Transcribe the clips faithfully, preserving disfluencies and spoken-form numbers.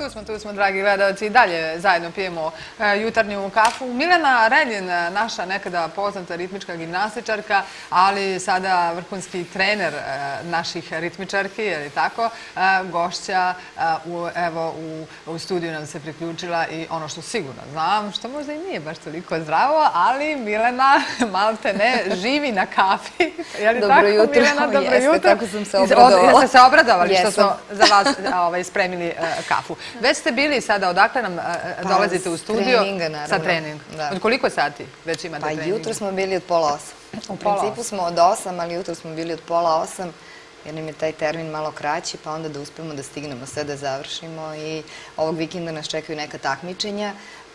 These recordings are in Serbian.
Tu smo, tu smo, dragi gledalci, i dalje zajedno pijemo jutarnju kafu. Milena Reljin, naša nekada poznata ritmička gimnastičarka, ali sada vrhunski trener naših ritmičarki, je li tako, gošća, evo, u studiju nam se priključila i ono što sigurno znam, što možda i nije baš toliko zdravo, ali Milena, malte ne, živi na kafi. Je li tako, Milena? Dobro jutro. Tako sam se obradovala. Jeste se obradovali što smo za vas spremili kafu. Već ste bili sada, odakle nam dolazite u studio? Sa treninga, naravno. Sa treninga. Od koliko sati već imate treninga? Pa jutro smo bili od pola osam. U principu smo od osam, ali jutro smo bili od pola osam, jer nam je taj termin malo kraći, pa onda da uspemo da stignemo sve da završimo. I ovog vikenda nas čekaju neka takmičenja.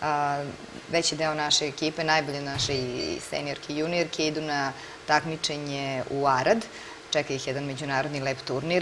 Veći deo naše ekipe, najbolje naše i seniorke i juniorke, idu na takmičenje u Arad. Čeka ih jedan međunarodni lep turnir,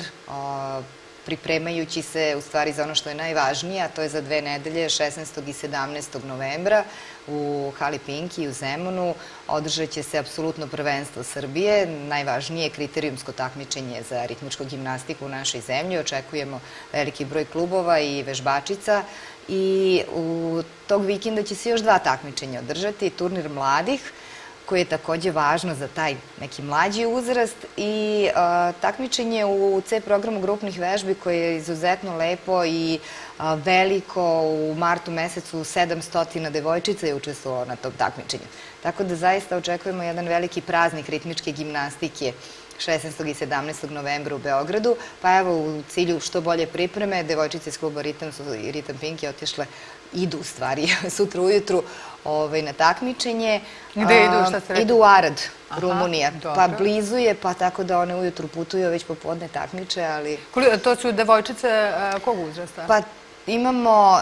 pripremajući se u stvari za ono što je najvažnije, a to je za dve nedelje, šesnaestog i sedamnaestog novembra u hali Pinki u Zemunu. Održat će se apsolutno prvenstvo Srbije, najvažnije kriterijumsko takmičenje za ritmičku gimnastiku u našoj zemlji. Očekujemo veliki broj klubova i vežbačica i u tog vikenda će se još dva takmičenja održati, turnir mladih, koji je takođe važno za taj neki mlađi uzrast, i takmičenje u C programu grupnih vežbi koje je izuzetno lepo i veliko. U martu mesecu sedamsto devojčica je učestvovalo na tom takmičenju. Tako da zaista očekujemo jedan veliki praznik ritmičke gimnastike šesnaestog i sedamnaestog novembra u Beogradu. Pa evo, u cilju što bolje pripreme, devojčice iz kluba Ritam i Ritam Pinki otišle, idu u stvari, sutra ujutru na takmičenje. Gde idu, šta ste rekli? Idu u Arad, Rumunija. Pa blizu je, pa tako da one ujutru putuju, već popodne takmiče, ali... To su devojčice kog uzrasta? Pa imamo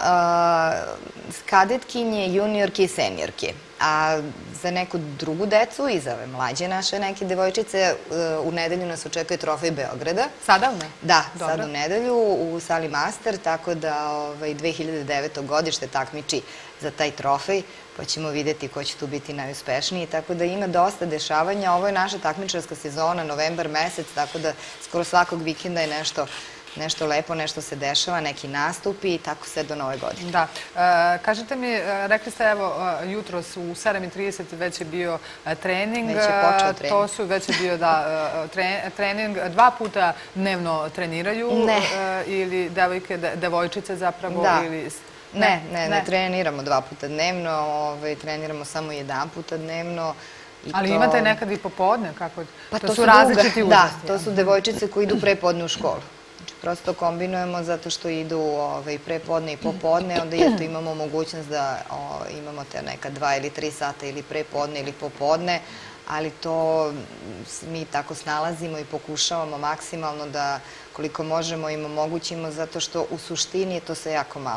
kadetkinje, juniorke i seniorke. A za neku drugu decu i za ove mlađe naše neke devojčice u nedelju nas očekuje trofej Beograda. Sada u ne? Da, sad u nedelju u sali Master, tako da dve hiljade deveto godište takmiči za taj trofej, pa ćemo videti ko će tu biti najuspešniji. Tako da ima dosta dešavanja. Ovo je naša takmičarska sezona, novembar mesec, tako da skoro svakog vikenda je nešto nešto lepo, nešto se dešava, neki nastupi i tako sve do nove godine. Da. Kažete mi, rekli ste, evo, jutros u sedam i trideset već je bio trening. Već je počeo trening. To su, već je bio, da, trening. Dva puta dnevno treniraju? Ne. Ili devojke, devojčice zapravo? Da. Ne, ne, ne treniramo dva puta dnevno, treniramo samo jedan puta dnevno. Ali imate nekad i popodne? Pa to su različiti uzrasti. Da, to su devojčice koji idu prepodne u školu. Prosto kombinujemo zato što idu prepodne i popodne, onda eto imamo mogućnost da imamo te neka dva ili tri sata ili prepodne ili popodne, ali to mi tako snalazimo i pokušavamo maksimalno da koliko možemo im omogućimo, zato što u suštini je to sve jako malo.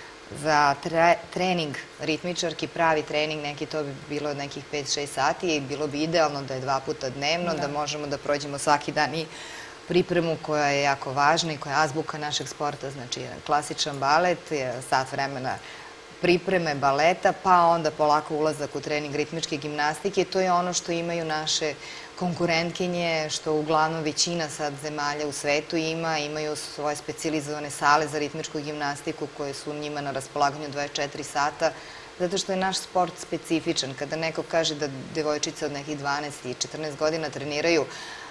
Za trening ritmičarki, pravi trening, neki to bi bilo nekih pet šest sati i bilo bi idealno da je dva puta dnevno, da možemo da prođemo svaki dan i pripremu koja je jako važna i koja je azbuka našeg sporta, znači klasičan balet, sat vremena pripreme baleta, pa onda polako ulazak u trening ritmičke gimnastike. To je ono što imaju naše konkurentkinje, što uglavnom većina sad zemalja u svetu ima, imaju svoje specijalizovane sale za ritmičku gimnastiku koje su njima na raspolaganju dvadeset četiri sata, zato što je naš sport specifičan. Kada neko kaže da devojčice od nekih dvanaest i četrnaest godina treniraju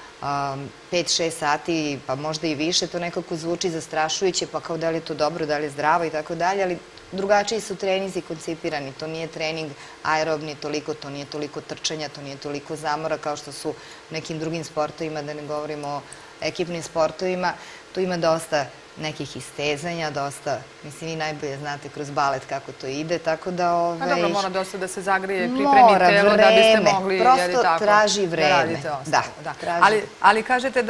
pet šest sati, pa možda i više, to nekako zvuči zastrašujuće, pa kao da li je to dobro, da li je zdravo i tako dalje, ali drugačiji su treninzi koncipirani. To nije trening aerobni toliko, to nije toliko trčanja, to nije toliko zamora kao što su nekim drugim sportovima, da ne govorimo o ekipnim sportovima. Tu ima dosta nekih istezanja, dosta, mislim, vi najbolje znate kroz balet kako to ide, tako da... Pa dobro, mora dosta da se zagrije, pripremi telo da biste mogli... Mora vreme, prosto traži vreme. Da, ali kažete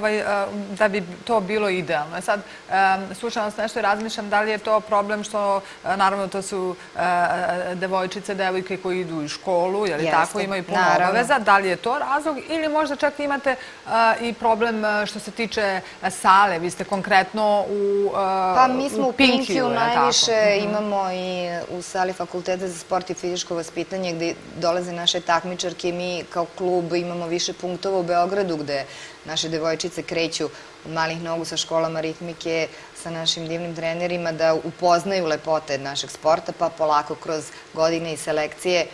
da bi to bilo idealno. Sad, slušam vas nešto i razmišljam da li je to problem što, naravno, to su devojčice, devojke koji idu u školu, jer tako imaju puno obaveza. Da li je to razlog ili možda čak imate i problem što se tiče sale sale? Vi ste konkretno u Pa mi smo u Pinkiju najviše, tako? imamo i u sali Fakulteta za sport i fizičko vaspitanje gde dolaze naše takmičarke. Mi kao klub imamo više punktova u Beogradu gde naše devojčice kreću od malih nogu sa školama ritmike, sa našim divnim trenerima da upoznaju lepote našeg sporta, pa polako kroz godine i selekcije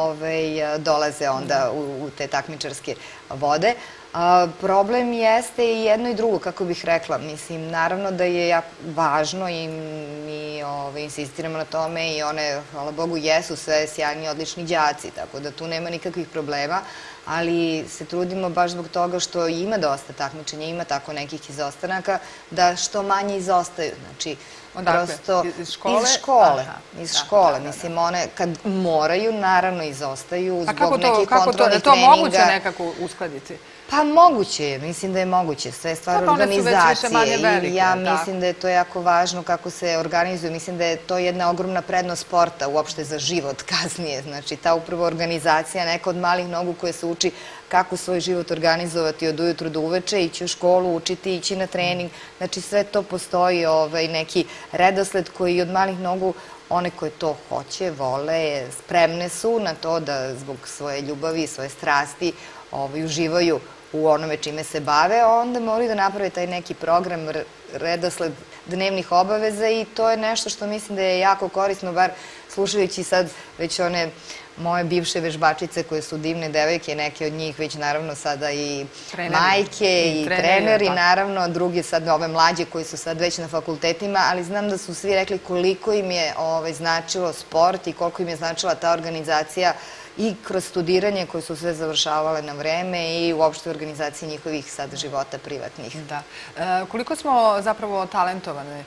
dolaze onda u te takmičarske vode. Problem jeste i jedno i drugo, kako bih rekla. Mislim, naravno da je jako važno i mi insistiramo na tome i one, hvala Bogu, jesu sve sjajni, odlični đaci, tako da tu nema nikakvih problema, ali se trudimo baš zbog toga što ima dosta takmičenja, ima tako nekih izostanaka, da što manje izostaju. Znači, prosto iz škole? Iz škole. Iz škole. Mislim, one kad moraju, naravno izostaju zbog nekih kontrolnih treninga. Je to moguće nekako uskladiti? Pa moguće je, mislim da je moguće, sve je stvar organizacije i ja mislim da je to jako važno kako se organizuju, mislim da je to jedna ogromna prednost sporta uopšte za život kasnije, znači ta upravo organizacija, neka od malih nogu koje se uči kako svoj život organizovati od ujutru do uveče, ići u školu, učiti, ići na trening, znači sve to postoji neki redosled koji od malih nogu one koje to hoće, vole, spremne su na to da zbog svoje ljubavi i svoje strasti uživaju u onome čime se bave, onda moraju da naprave taj neki program, redosled dnevnih obaveza i to je nešto što mislim da je jako korisno, bar slušajući sad već one moje bivše vežbačice koje su divne devojke, neke od njih već naravno sada i majke i treneri, naravno, drugi sad ove mlađe koji su sad već na fakultetima, ali znam da su svi rekli koliko im je značilo sport i koliko im je značila ta organizacija i kroz studiranje koje su sve završavale na vreme i uopšte u organizaciji njihovih sad života privatnih. Da. Koliko smo zapravo talentovane?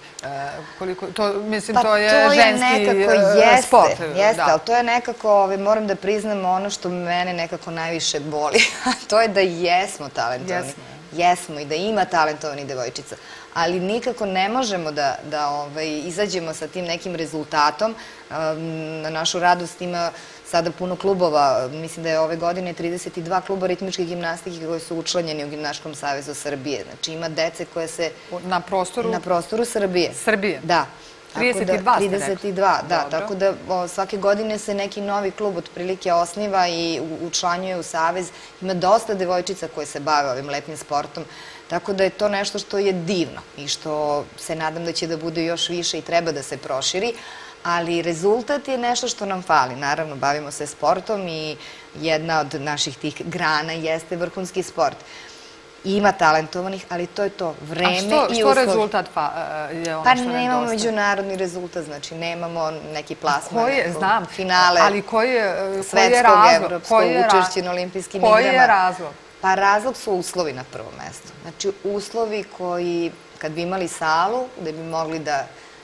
Mislim, to je ženski sport. Jeste, ali to je nekako, moram da priznam ono što mene nekako najviše boli. To je da jesmo talentovani. Jesmo i da ima talentovanih devojčica. Ali nikako ne možemo da izađemo sa tim nekim rezultatom. Na našu radost ima sada puno klubova, mislim da je ove godine trideset dva kluba ritmičke gimnastike koji su učlanjeni u Gimnastičkom savezu Srbije. Znači ima dece koje se... Na prostoru? Na prostoru Srbije. Srbije? Da. trideset dva ste rekli? trideset dva, da. Tako da svake godine se neki novi klub otprilike osniva i učlanjuje u savez. Ima dosta devojčica koje se bave ovim lepim sportom. Tako da je to nešto što je divno i što se nadam da će da bude još više i treba da se proširi. Ali rezultat je nešto što nam fali. Naravno, bavimo se sportom i jedna od naših tih grana jeste vrhunski sport. Ima talentovanih, ali to je to. Vreme i uslovi. A što rezultat je ono što Pa nedostaje? nemamo međunarodni rezultat, znači nemamo neki plasman, znam, finale svetskog, evropskog, učešće na olimpijskim igrama. Koji je razlog? Pa razlog su uslovi na prvom mestu. Znači uslovi koji, kad bi imali salu, gde bi mogli da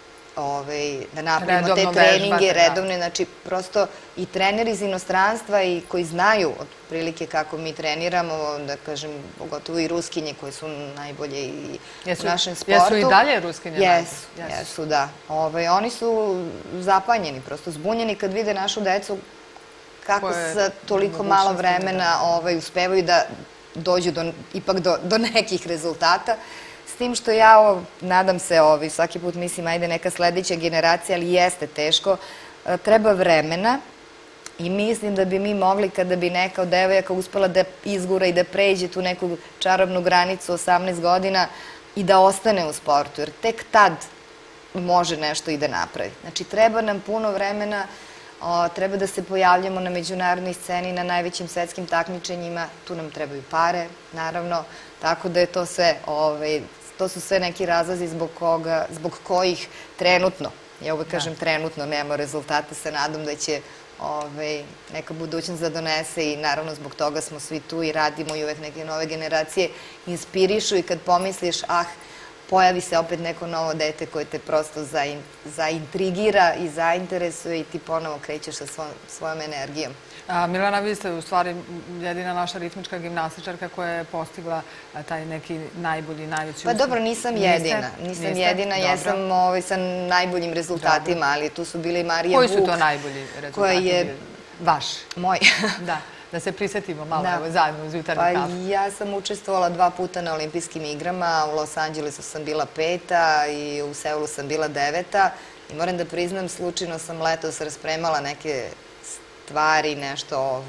da napravimo te treninge redovne, znači prosto i treneri iz inostranstva i koji znaju otprilike kako mi treniramo, da kažem, pogotovo i ruskinje koje su najbolje i u našem sportu. Jesu i dalje ruskinje najbolje? Jesu, jesu, da. Oni su zapanjeni, prosto zbunjeni kad vide našu decu kako sa toliko malo vremena uspevaju da dođu ipak do nekih rezultata. S tim što ja, nadam se, svaki put mislim, ajde neka sledeća generacija, ali jeste teško, treba vremena i mislim da bi mi mogli, kada bi neka od devojaka uspela da izgura i da pređe tu neku čarobnu granicu osamnaest godina i da ostane u sportu, jer tek tad može nešto i da napravi. Znači, treba nam puno vremena, treba da se pojavljamo na međunarodnoj sceni, na najvećim svetskim takmičenjima, tu nam trebaju pare, naravno, tako da je to sve, to su sve neki razlozi zbog kojih trenutno, ja uvek kažem trenutno, nemamo rezultate, se nadam da će neka budućnost da donese i naravno zbog toga smo svi tu i radimo i uvek neke nove generacije inspirišu i kad pomisliš, ah, pojavi se opet neko novo dete koje te prosto zaintrigira i zainteresuje i ti ponovo krećeš sa svojom energijom. Milena, vi ste u stvari jedina naša ritmička gimnastičarka koja je postigla taj neki najbolji, najveći uspeh. Pa dobro, nisam jedina. Nisam jedina, jesam sa najboljim rezultatima, ali tu su bili i Marija Vuk. Koji su to najbolji rezultati? Vaši? Moji. Da. da se prisetimo malo zajedno uz jutarnji kafu. Pa ja sam učestvovala dva puta na olimpijskim igrama, u Los Angelesu sam bila peta i u Seulu sam bila deveta i moram da priznam, slučajno sam letos raspremala neke stvari, nešto,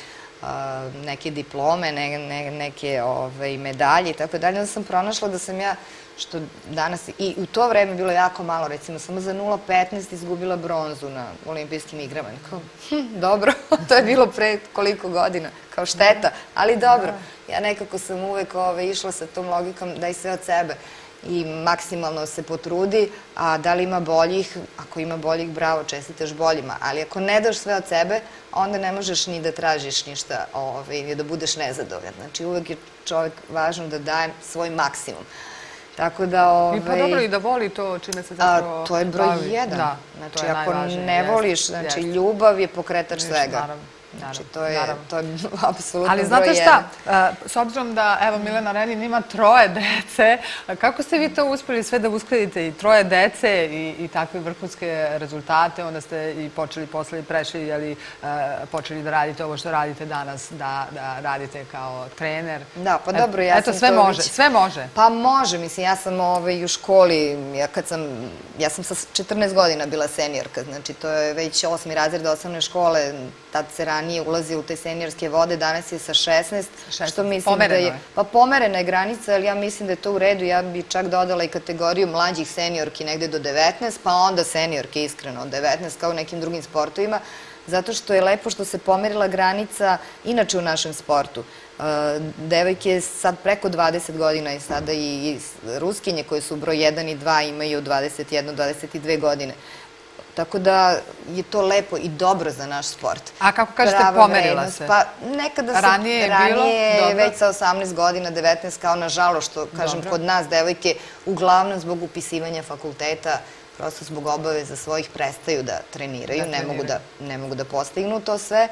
neke diplome, neke medalje i tako dalje, onda sam pronašla da sam ja, što danas, i u to vreme bilo jako malo, recimo, samo za nula petnaest izgubila bronzu na olimpijskim igrama. Kao, dobro, to je bilo pre koliko godina, kao šteta, ali dobro. Ja nekako sam uvek išla sa tom logikom daj sve od sebe i maksimalno se potrudi, a da li ima boljih, ako ima boljih, bravo, čestitaš boljima, ali ako ne daš sve od sebe, onda ne možeš ni da tražiš ništa, ni da budeš nezadovoljan. Znači, uvek je čovek važno da daje svoj maksimum. Tako da... I pa dobro i da voli to čime se zapravo bavi. To je broj jedan. Znači, ako ne voliš, znači, ljubav je pokretač svega. Znači, to je apsolutno broj jedan. Ali znate šta, s obzirom da, evo, Milena Renjin ima troje dece, kako ste vi to uspeli sve da uskladite i troje dece i takve vrhunske rezultate, onda ste i počeli posle i prešli, jeli, počeli da radite ovo što radite danas, da radite kao trener. Da, pa dobro, ja sam to... Eto, sve može, sve može. Pa može, mislim, ja sam i u školi, ja sam sa četrnaest godina bila seniorka, znači, to je već osmi razred osnovne škole, tad se ranije ulazi u te seniorske vode, danas je sa šesnaest. Pomereno je. Pa pomerena je granica, ali ja mislim da je to u redu. Ja bi čak dodala i kategoriju mlađih seniorki negde do devetnaest, pa onda seniorke iskreno od devetnaest, kao u nekim drugim sportovima, zato što je lepo što se pomerila granica inače u našem sportu. Devojke sad preko dvadeset godina i sada i ruskinje koje su broj jedan i dva imaju dvadeset jednu do dvadeset dve godine. Tako da je to lepo i dobro za naš sport. A kako kažete, pomerila se? Pa nekada se ranije, već sa osamnaest godina, devetnaest, kao nažalost, što kažem, kod nas devojke, uglavnom zbog upisivanja fakulteta, prosto zbog obaveza svojih prestaju da treniraju, ne mogu da postignu to sve.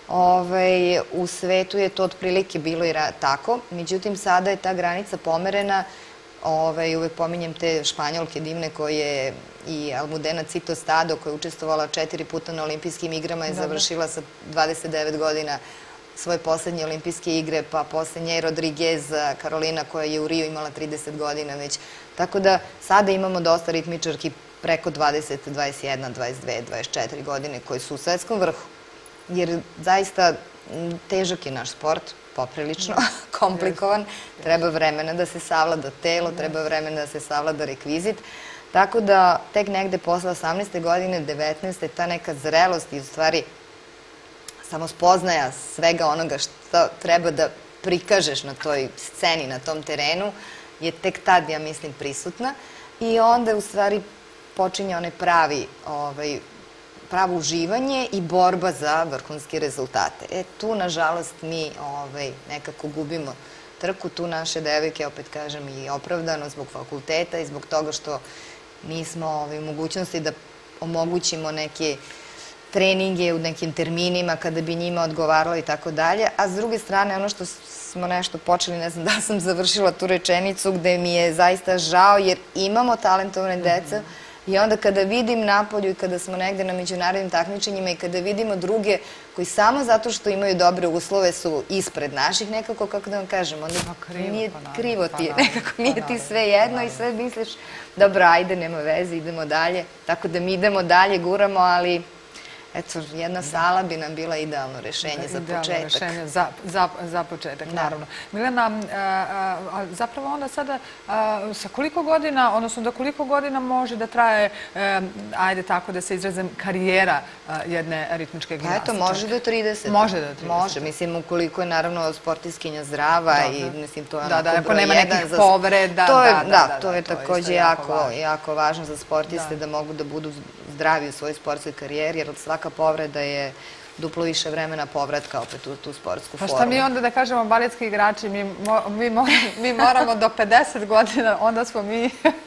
U svetu je to otprilike bilo i tako, međutim sada je ta granica pomerena. Uvek pominjem te Španjolke divne koje i Almudena Citostado koja je učestvovala četiri puta na olimpijskim igrama i završila sa dvadeset devet godina svoje poslednje olimpijske igre, pa posle nje Rodriguez Karolina koja je u Riju imala trideset godina već. Tako da sada imamo dosta ritmičarki preko dvadeset, dvadeset jedna, dvadeset dve, dvadeset četiri godine koji su u svetskom vrhu. Jer zaista težak je naš sport, poprilično komplikovan, treba vremena da se savlada telo, treba vremena da se savlada rekvizit, tako da tek negde posle osamnaeste godine, devetnaeste, ta neka zrelost i u stvari samo spoznaja svega onoga što treba da prikažeš na toj sceni, na tom terenu, je tek tad, ja mislim, prisutna i onda u stvari počinje onaj pravi pravo uživanje i borba za vrhunske rezultate. E, tu, nažalost, mi nekako gubimo trku. Tu naše devojke, opet kažem, i opravdano zbog fakulteta i zbog toga što nismo u mogućnosti da omogućimo neke treninge u nekim terminima kada bi njima odgovaralo i tako dalje. A s druge strane, ono što smo nešto počeli, ne znam da sam završila tu rečenicu, gde mi je zaista žao jer imamo talentovane dece. I onda kada vidim napolju i kada smo negde na međunarodnim takmičenjima i kada vidimo druge koji samo zato što imaju dobre uslove su ispred naših nekako, kako da vam kažem, onda nije krivo ti, nekako nije ti sve jedno i sve misliš, dobro, ajde, nema veze, idemo dalje. Tako da mi idemo dalje, guramo, ali eto, jedna sala bi nam bila idealno rešenje za početak. Idealno rešenje za početak, naravno. Milena, zapravo onda sada sa koliko godina, odnosno do koliko godina može da traje, ajde tako da se izrazim, karijera jedne ritmičke gimnastičarke? Eto, može do trideset. Može do trideset. Može, mislim, ukoliko je naravno sportiskinja zdrava i mislim, to je onako broj jedan. Ako nema nekih povreda. Da, to je takođe jako važno za sportiste da mogu da budu zdravi u svojoj sportskoj karijeri, jer svaka povreda je duplo više vremena povratka opet u tu sportsku formu. Pa šta mi onda da kažemo, baletski igrači, mi moramo do pedeset godina, onda smo mi,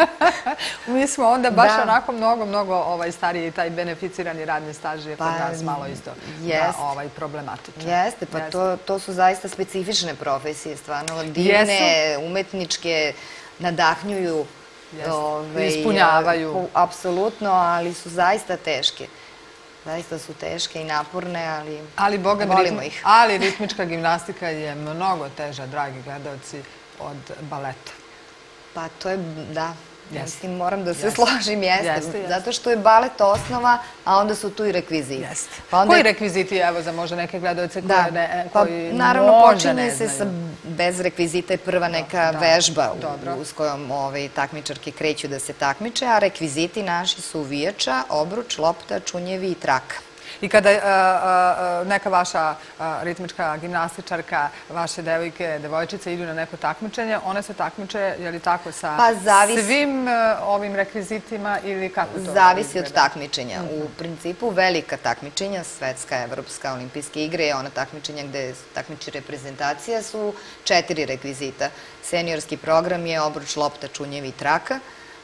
mi smo onda baš onako mnogo, mnogo stariji, taj beneficirani radni staž je kod nas malo isto problematičan. Jeste, pa to su zaista specifične profesije, stvarno divne, umetničke, nadahnjuju, ispunjavaju. Apsolutno, ali su zaista teške. Zaista su teške i naporne, ali, ali Boga mi, volimo ritmi, ih. Ali ritmička gimnastika je mnogo teža, dragi gledalci, od baleta. Pa to je, da, Jeste. mislim, moram da se Jeste. složim, jeste. Jeste, jeste. Zato što je balet osnova, a onda su tu i rekviziti. Jeste. Pa onda Koji je- rekviziti, evo, za možda neke gledalce Da, koji, ne, pa koji naravno možda počinje ne se sa znaju? bez rekvizita je prva neka da, vežba u- dobro. u- s kojom ovaj, takmičarke kreću da se takmiče, a rekviziti naši su vijača, obruč, lopta, čunjevi i traka. I kada e, e, neka vaša e, ritmička gimnastičarka, vaše devojke, devojčice idu na neko takmičenje, one se takmiče, je li tako, sa Pa zavisi- svim e, ovim rekvizitima ili kako to Zavisi od izgleda? takmičenja. U principu velika takmičenja, svetska, evropska, olimpijske igre, ona takmičenja gde takmiči reprezentacija su četiri rekvizita. Seniorski program je obruč, lopta, čunjevi i traka.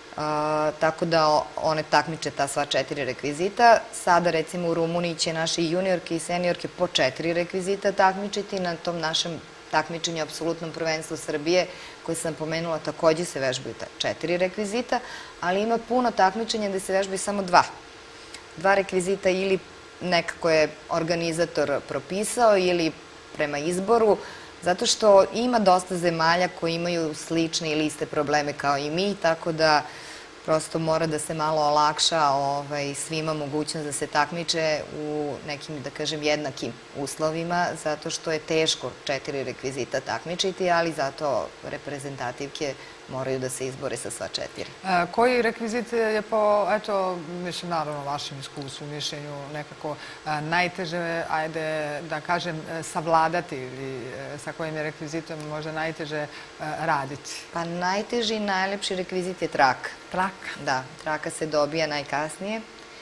A, tako da o- one takmiče ta sva četiri rekvizita. Sada recimo u Rumuniji će naše juniorke i seniorke po četiri rekvizita takmičiti. Na tom našem takmičenju apsolutnom prvenstvu Srbije koje sam pomenula takođe se vežbaju ta četiri rekvizita, ali ima puno takmičenja gde se vežbaju samo dva. Dva rekvizita ili nekako je organizator propisao ili prema izboru, zato što ima dosta zemalja koji imaju slične ili iste probleme kao i mi, tako da prosto mora da se malo olakša ovaj, svima mogućnost da se takmiče u nekim, da kažem, jednakim uslovima, zato što je teško četiri rekvizita takmičiti, ali zato reprezentativke moraju da se izbore sa sva četiri. E, koji rekvizit je po, eto, mislim, naravno, vašem iskustvu, mišljenju, nekako e, najteže, ajde da kažem, e, savladati ili e, sa kojim je rekvizitom možda najteže e, raditi? Pa najteži i najlepši rekvizit je traka. Traka. Da, traka se dobija najkasnije.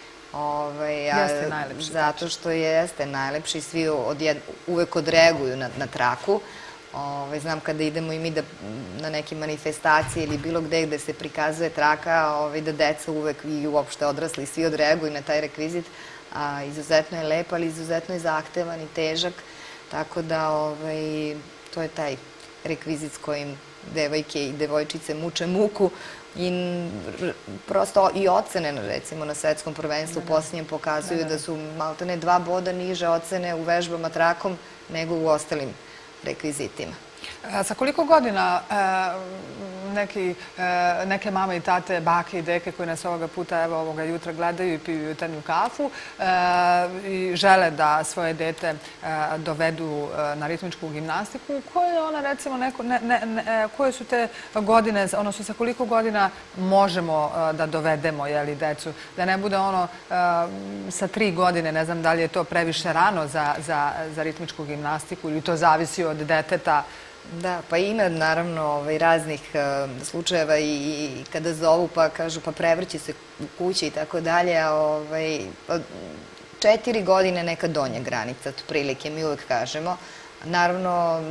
Ovaj, a Jeste najlepši, zato što jeste najlepši i svi odjed, uvek odreaguju na, na traku. Ovaj, znam kada idemo i mi da, na neke manifestacije ili bilo gde gde se prikazuje traka, ovaj, da deca uvek i uopšte odrasli svi odreaguju na taj rekvizit. A, izuzetno je lep, ali izuzetno je zahtevan i težak. Tako da ovaj, to je taj rekvizit s kojim devojke i devojčice muče muku i r- prosto i ocene, recimo, na svetskom prvenstvu posljednjem pokazuju da su maltene dva boda niže ocene u vežbama trakom nego u ostalim rekvizitima. E, Sa koliko godina e, neki, e, neke mame i tate, bake i deke koji nas ovoga puta, evo ovoga jutra gledaju i piju jutarnju kafu e, i žele da svoje dete e, dovedu e, na ritmičku gimnastiku, koje je ona recimo neko, ne, ne, ne, koje su te godine, odnosno sa koliko godina možemo e, da dovedemo, jeli, decu, da ne bude ono e, sa tri godine, ne znam da li je to previše rano za, za, za ritmičku gimnastiku ili to zavisi od deteta. Da, pa ima naravno ovaj, raznih e, slučajeva i, i kada zovu pa kažu pa prevrće se u kući i tako dalje, a ovaj, pa, četiri godine neka donja granica, otprilike mi uvek kažemo. Naravno,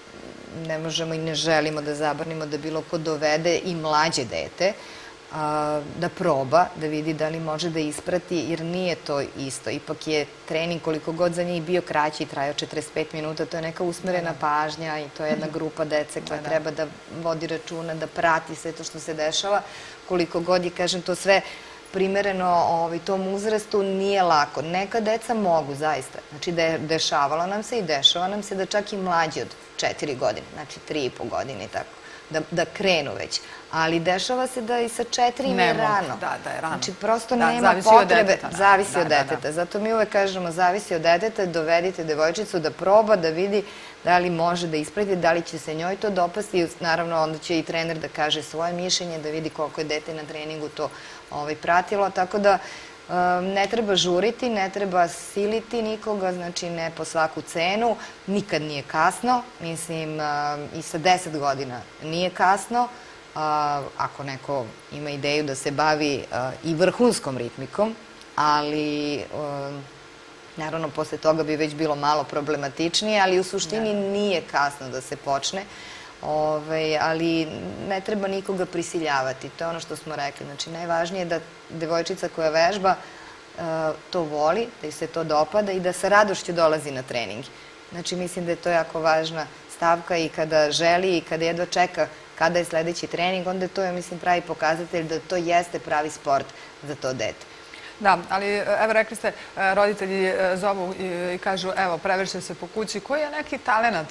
ne možemo i ne želimo da zabranimo da bilo ko dovede i mlađe dete, a, da proba, da vidi da li može da isprati, jer nije to isto. Ipak je trening koliko god za njih bio kraći i trajao četrdeset pet minuta, to je neka usmerena pažnja i to je jedna grupa dece koja treba da vodi računa, da prati sve to što se dešava. Koliko god je, kažem, to sve primereno ovaj, tom uzrastu nije lako. Neka deca mogu, zaista. Znači, de, dešavalo nam se i dešava nam se da čak i mlađi od četiri godine, znači tri i po godine i tako, da, da krenu već. Ali dešava se da i sa četiri im je rano. Da, da je rano. Znači, prosto Da, nema zavisi od potrebe. deteta, da. Zavisi Da, od da, da. deteta. Zato mi uvek kažemo, zavisi od deteta, dovedite devojčicu da proba, da vidi da li može da isprati, da li će se njoj to dopasti. I naravno, onda će i trener da kaže svoje mišljenje, da vidi koliko je dete na treningu to ovaj, pratilo. Tako da um, ne treba žuriti, ne treba siliti nikoga, znači ne po svaku cenu. Nikad nije kasno. Mislim, um, i sa deset godina nije kasno. Uh, ako neko ima ideju da se bavi uh, i vrhunskom ritmikom, ali um, naravno posle toga bi već bilo malo problematičnije, ali u suštini nije kasno da se počne, Ove, ali ne treba nikoga prisiljavati, to je ono što smo rekli. Znači, najvažnije je da devojčica koja vežba uh, to voli, da joj se to dopada i da sa radošću dolazi na trening. Znači, mislim da je to jako važna stavka i kada želi i kada jedva čeka kada je sledeći trening, onda je to, ja mislim, pravi pokazatelj da to jeste pravi sport za to dete. Da, ali evo rekli ste, roditelji zovu i kažu evo prevrće se po kući. Koji je neki talenat,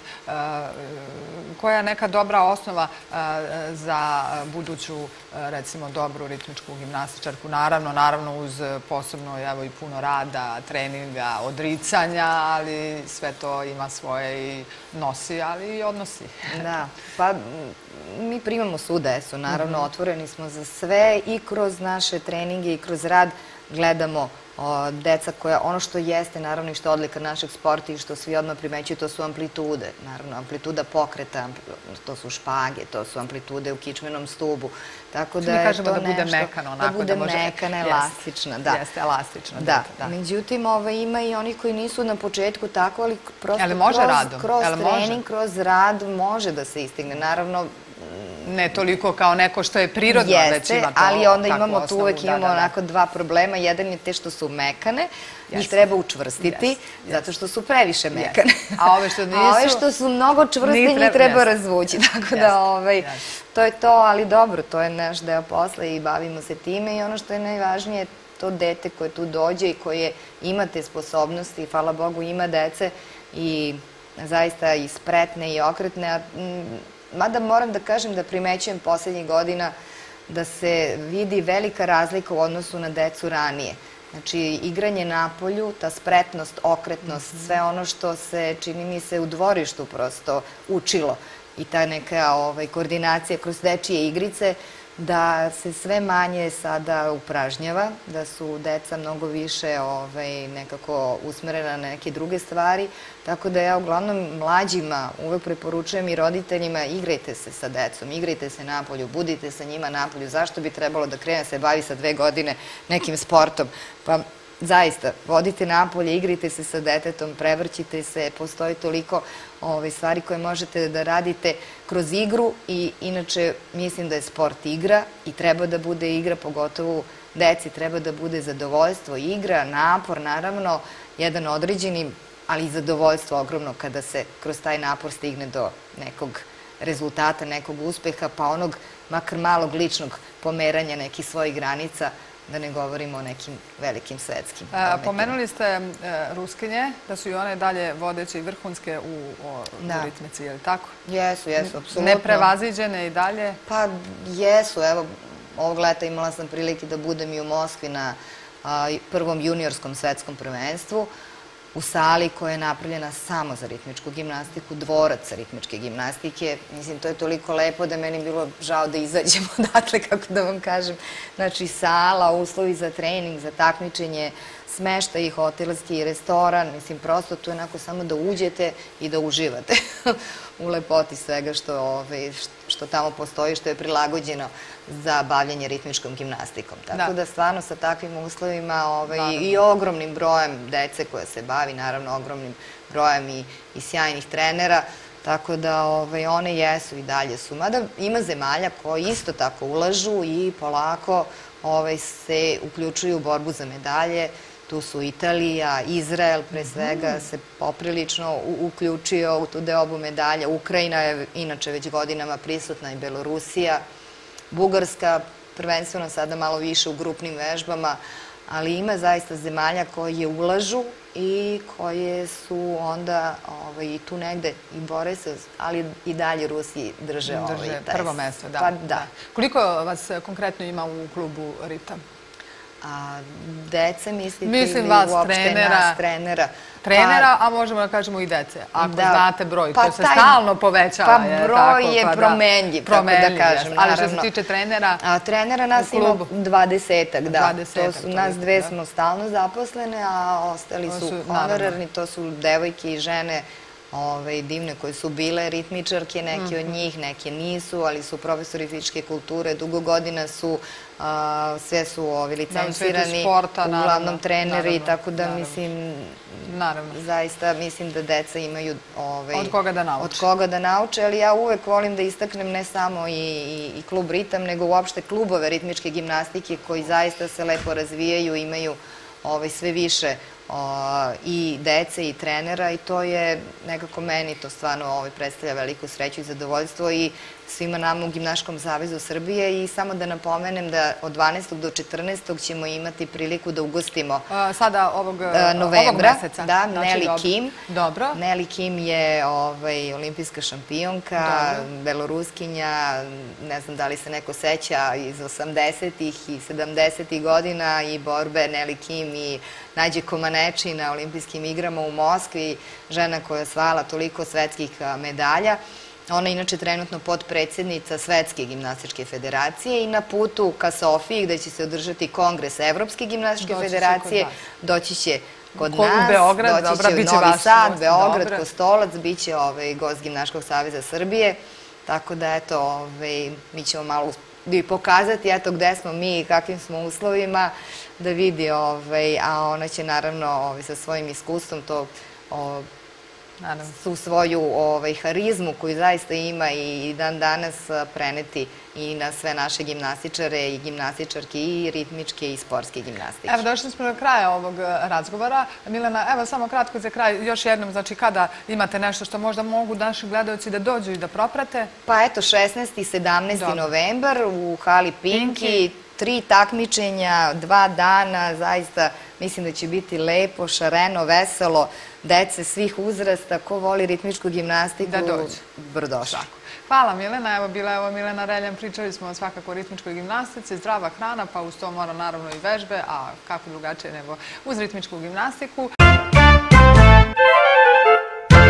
koja je neka dobra osnova za buduću, recimo, dobru ritmičku gimnastičarku? Naravno, naravno uz posebno evo i puno rada, treninga, odricanja, ali sve to ima svoje i nosi, ali i odnosi. Da, pa mi primamo svu decu, naravno, otvoreni smo za sve i kroz naše treninge i kroz rad gledamo deca koja, ono što jeste, naravno, i što je odlika našeg sporta i što svi odmah primećuju, to su amplitude. Naravno, amplituda pokreta, to su špage, to su amplitude u kičmenom stubu. Tako da je to nešto... da bude mekana, onako da bude mekana, elastična, da. Jeste, elastična. Da, međutim, ima i oni koji nisu na početku tako, ali prosto kroz trening, kroz rad može da se istigne. Naravno, ne toliko kao neko što je prirodno već ima to. Jeste, ali onda imamo tu uvek imamo onako dva problema. Jedan je te što su mekane, njih treba učvrstiti, zato što su previše mekane. A ove što nisu... A ove što su mnogo čvrste, njih treba razvući. Tako da, to je to, ali dobro, to je naš deo posla i bavimo se time. I ono što je najvažnije, to dete koje tu dođe i koje ima te sposobnosti, hvala Bogu, ima dece i zaista i spretne i okretne. Mada moram da kažem da primećujem poslednjih godina da se vidi velika razlika u odnosu na decu ranije. Znači, igranje na polju, ta spretnost, okretnost, sve ono što se, čini mi se, u dvorištu prosto učilo i ta neka koordinacija kroz dečije igrice, da se sve manje sada upražnjava, da su deca mnogo više nekako usmerena na neke druge stvari, tako da ja uglavnom mlađima uvek preporučujem i roditeljima igrajte se sa decom, igrajte se napolju, budite sa njima napolju, zašto bi trebalo da krene se bavi sa dve godine nekim sportom, pa zaista, vodite napolje, igrajte se sa detetom, prevrćite se, postoji toliko stvari koje možete da radite kroz igru i inače mislim da je sport igra i treba da bude igra, pogotovo deci treba da bude zadovoljstvo, igra, napor, naravno, jedan određeni, ali i zadovoljstvo ogromno kada se kroz taj napor stigne do nekog rezultata, nekog uspeha, pa onog makar malog ličnog pomeranja nekih svojih granica, da ne govorimo o nekim velikim svetskim. Pomenuli ste Ruskinje, da su i one dalje vodeće i vrhunske u ritmici, je li tako? Jesu, jesu, apsolutno. Neprevaziđene i dalje? Pa jesu, evo, ovog leta imala sam prilike da budem i u Moskvi na prvom juniorskom svetskom prvenstvu, u sali koja je napravljena samo za ritmičku gimnastiku, dvorac ritmičke gimnastike. Mislim, to je toliko lepo da meni bilo žao da izađemo odatle, kako da vam kažem. Znači, sala, uslovi za trening, za takmičenje, smeštaj i hotelski i restoran. Mislim, prosto tu je onako samo da uđete i da uživate u lepoti svega što tamo postoji, što je prilagođeno za bavljanje ritmičkom gimnastikom. Tako da stvarno sa takvim uslovima i ogromnim brojem dece koja se bavi, naravno ogromnim brojem i sjajnih trenera, tako da one jesu i dalje su. Mada ima zemalja koji isto tako ulažu i polako se uključuju u borbu za medalje. Tu su Italija, Izrael, pre svega, se poprilično uključio u tu deobu medalja. Ukrajina je inače već godinama prisutna i Belorusija. Bugarska, prvenstveno sada malo više u grupnim vežbama, ali ima zaista zemalja koje ulažu i koje su onda i tu negde i bore se, ali i dalje Rusi drže prvo mesto. Da. Koliko vas konkretno ima u klubu Ritam? Dece mislite ili uopšte nas trenera? Trenera, a možemo da kažemo i dece. Ako znate broj, to se stalno povećava. Pa broj je promenljiv, tako da kažem. Ali što se tiče trenera? Trenera nas ima dvadesetak, da. To su nas dve smo stalno zaposlene, a ostali su honorarni, to su devojke i žene divne koje su bile ritmičarke, neke od njih, neke nisu, ali su profesori fizičke kulture, dugo godina su, sve su licencirani, uglavnom treneri, tako da mislim, zaista mislim da deca imaju od koga da nauče, ali ja uvek volim da istaknem ne samo i klub Ritam, nego uopšte klubove ritmičke gimnastike koji zaista se lepo razvijaju, imaju sve više i dece i trenera i to je nekako meni to stvarno predstavlja veliku sreću i zadovoljstvo i svima nama u Gimnastičkom savezu Srbije i samo da napomenem da od dvanaestog do četrnaestog ćemo imati priliku da ugostimo sada ovog novembra. meseca. Da, Nelly Kim. Dobro. Nelly Kim je olimpijska šampionka, beloruskinja, ne znam da li se neko seća iz osamdesetih i sedamdesetih godina i borbe Nelly Kim i Nađe Komaneči na olimpijskim igrama u Moskvi, žena koja je osvajala toliko svetskih medalja. Ona je inače trenutno potpredsednica Svetske gimnastičke federacije i na putu ka Sofiji gde će se održati kongres Evropske gimnastičke federacije. Doći će kod nas, doći će u Novi Sad, Beograd, Kostolac, bit će gost Gimnastičkog saveza Srbije. Tako da, eto, mi ćemo malo pokazati gde smo mi i kakvim smo uslovima da vidi, a ona će naravno sa svojim iskustvom to su svoju harizmu koju zaista ima i dan danas preneti i na sve naše gimnastičare i gimnastičarke i ritmičke i sportske gimnastike. Evo, došli smo do kraja ovog razgovora. Milena, evo samo kratko za kraj, još jednom, znači kada imate nešto što možda mogu naši gledaoci da dođu i da proprate? Pa eto, šesnaesti i sedamnaesti novembar u hali Pinki, tri takmičenja, dva dana, zaista mislim da će biti lepo, šareno, veselo, dece svih uzrasta, ko voli ritmičku gimnastiku, dobrodošli. Hvala Milena, evo bila je ovo Milena Reljan, pričali smo svakako o ritmičkoj gimnastici, zdrava hrana, pa uz to mora naravno i vežbe, a kako drugačije nego uz ritmičku gimnastiku.